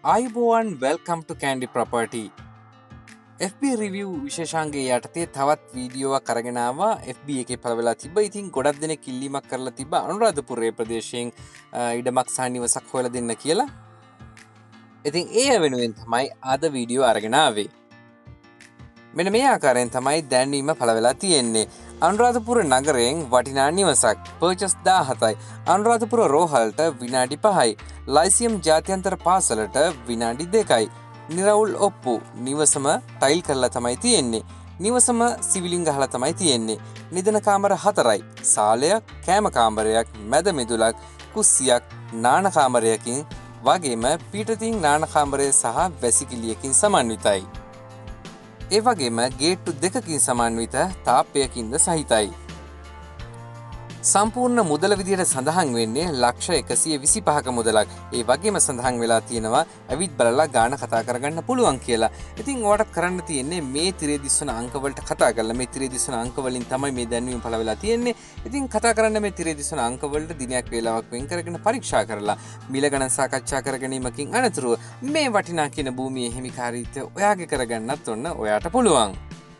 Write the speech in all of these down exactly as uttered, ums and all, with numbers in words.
ආයුබෝවන් welcome to Kandy property. F B review විශේෂාංගයේ යටතේ තවත් වීඩියෝවක් අරගෙන ආවා. F B එකේ පළවෙලා තිබ්බ. ඉතින් ගොඩක් දෙනෙක් ඉල්ලීමක් කරලා තිබ්බා අනුරාධපුරයේ ප්‍රදේශයෙන් ඉඩමක් සහ නිවසක් හොයලා දෙන්න කියලා. ඉතින් ඒ වෙනුවෙන් තමයි අද වීඩියෝ අරගෙන ආවේ. මෙන්න මේ ආකාරයෙන් තමයි දැන්වීම පළවෙලා තියෙන්නේ. අනුරාධපුර නගරයෙන් වටිනා නිවසක් පර්චස් දාහතයි. අනුරාධපුර රෝහලට විනාඩි පහයි. ලයිසියම් ජාත්‍යන්තර පාසලට විනාඩි දෙකයි. නිරවුල් ඔප්පු නිවසම ටයිල් කරලා තමයි තියෙන්නේ. නිවසම සිවිලින් ගහලා තමයි තියෙන්නේ. නිදන කාමර හතරයි. සාලයක්, කෑම කාමරයක්, මැද මිදුලක්, කුස්සියක්, නාන කාමරයකින් වගේම පිටතින් නාන කාමරය සහ වැසිකිළියකින් සමන්විතයි. ඒ වගේම ගේට්ටු දෙකකින් සමන්විත තාප්පයකින්ද සහිතයි. සම්පූර්ණ මුදල විදියට සඳහන් වෙන්නේ ලක්ෂ එකසිය විසි පහක මුදලක්. ඒ වගේම සඳහන් වෙලා තියෙනවා ඇවිත් බලලා ගාන කතා කරගන්න පුළුවන් කියලා. ඉතින් ඔයාලට කරන්න තියෙන්නේ මේ තිරේ දිස්වන අංක වලට කතා කරලා මේ තිරේ දිස්වන අංක වලින් තමයි මේ දැන්වීම පළ වෙලා තියෙන්නේ. ඉතින් කතා කරන්න මේ තිරේ දිස්වන අංක වලට දිනයක් වේලාවක් වෙන් කරගෙන පරීක්ෂා කරලා මිල ගණන් සාකච්ඡා කර ගැනීමකින් අනතුරුව මේ වටිනා කියන භූමියේ හිමිකාරීත්වය ඔයාගේ කරගන්නත් ඔන්න ඔයාට පුළුවන්.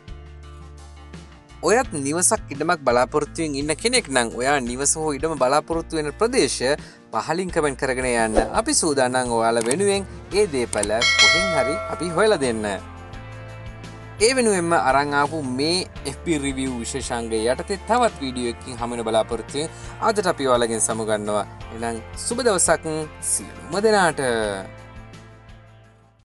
ඔයත් නිවසක් ඉඩමක් බලාපොරොත්තුවෙන් ඉන්න කෙනෙක් නම් ඔයා නිවස හෝ ඉඩම බලාපොරොත්තු වෙන ප්‍රදේශය පහලින් කමෙන්ට් කරගෙන යන්න. අපි සූදානම් ඔයාලා වෙනුවෙන් ඒ දේපළ කොහෙන් හරි අපි හොයලා දෙන්න. ඒ වෙනුවෙන්ම අරන් ආපු මේ F B review විශේෂාංගයේ යටතේ තවත් වීඩියෝ එකකින් හමුවෙන බලාපොරොත්තු වෙන අදට අපි ඔයාලගෙන් සමුගන්නවා. එහෙනම් සුබ දවසක් සියලුම දෙනාට.